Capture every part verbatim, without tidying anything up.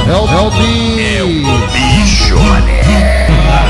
É o, é o bicho. É o bicho, mané.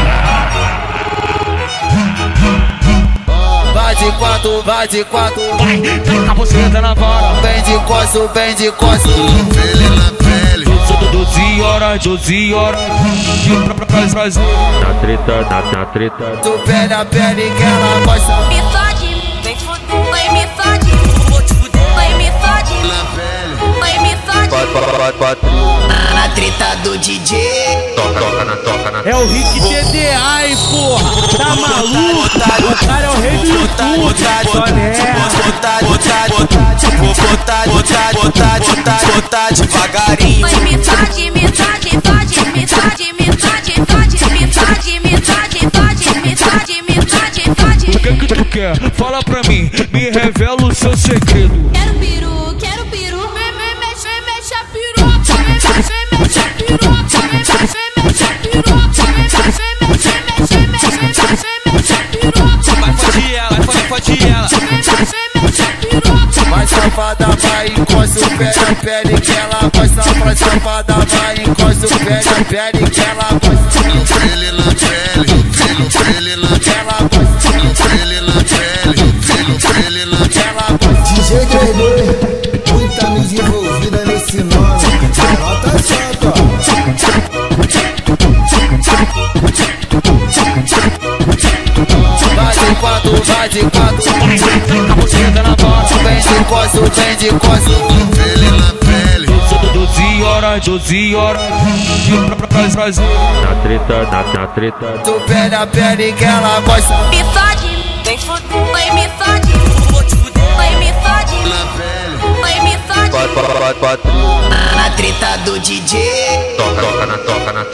Vai de quatro, vai de quatro. Vai, taca você na vara. Vem de coço, vem de coço. Pele na pele. doze horas, doze horas de pra prazer. Na treta, na, na treta. Tu pede a pele que ela gosta. Me fode, vem fuder. Vai, me fode, vou te fuder. Vai, me fode, Na pele. vai, me fode. Quatro, quatro, quatro, quatro. Na treta do D J. Toca, toca na, toca na. É o Rick T D A, hein, porra. Tá maluco? O cara é o rei do YouTube. Só nessa. Botar, botar, botar, vou botar, botar, botar, botar, botar devagarinho. Vai, me fode, me fode, fode, me fode, me fode, fode, me fode, me fode, fode, me fode, me fode, fode. O que que tu quer? Fala pra mim, me revela o seu segredo. Quero peru, quero peru. Vem, vem, mexe, mexe a piroca. Vem, mexe, mexe a piroca. Vem, mexe, mexe a piroca. Vem, mexe, mexe, mexe, mexe, mexe, mexe a piroca. Vai fode ela, vai fode ela. Vem, mexe, mexe a piroca. Vai safada, vai encosta o pé na pele que ela gosta. Vai safada, vai encosta o pé na pele que ela gosta. Pele na pele. Pele, pele na Que ela gosta, pele na pele. Pele, pele na que ela gosta. D J três D, muita mídia envolvida nesse nome. Garota chata. Vai de quatro, vai de quatro. Vai, taca você na vara. Vem de coço, vem de coço. Pele na pele. doze horas, doze horas de pra prazer. Na treta, na, na treta. Tu pede a pele que ela gosta. Me fode, vem fuder. Vai, me fode, vou te fuder. Vai, me fode, Na pele. vai, me fode. Quatro, quatro, quatro, quatro. Na treta do D J. Toca, toca na, toca na.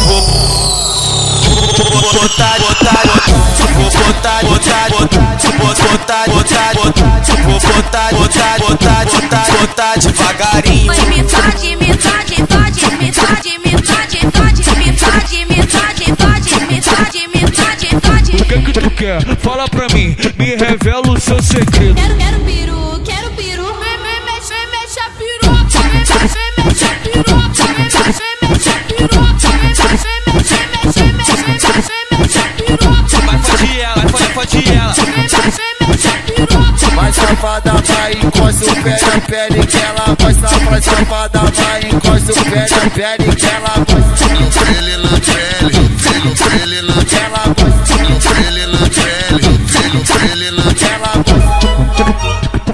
Vou botar, botar, botar. Vou botar, botar, botar. Vou botar, botar, botar. Vou botar, botar, botar, botar, botar devagarinho. Vai, me fode, me fode, fode, me fode, me fode, fode, me fode, me fode, fode, me fode, me fode, fode. O que que tu quer? Fala pra mim, me revela o seu segredo. Quero, quero peru, quero peru. Vem, vem, mexe, mexe a piroca. Vem, mexe, mexe a piroca. Vem, mexe, mexe a piroca. Vem, mexe, mexe, mexe, mexe, mexe, mexe a piroca. Vai fode ela, vai fode ela. Vem, mexe, mexe a piroca. Vai safada, vai encosta o pé na pele que ela gosta. Vai safada, vai encosta o pé na pele que ela gosta. Pele na pele. Pele, pele na Que ela gosta, pele na pele. Pele, pele na que ela gosta.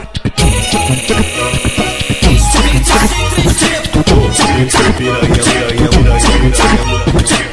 Piranha, piranha, piranha, piranha.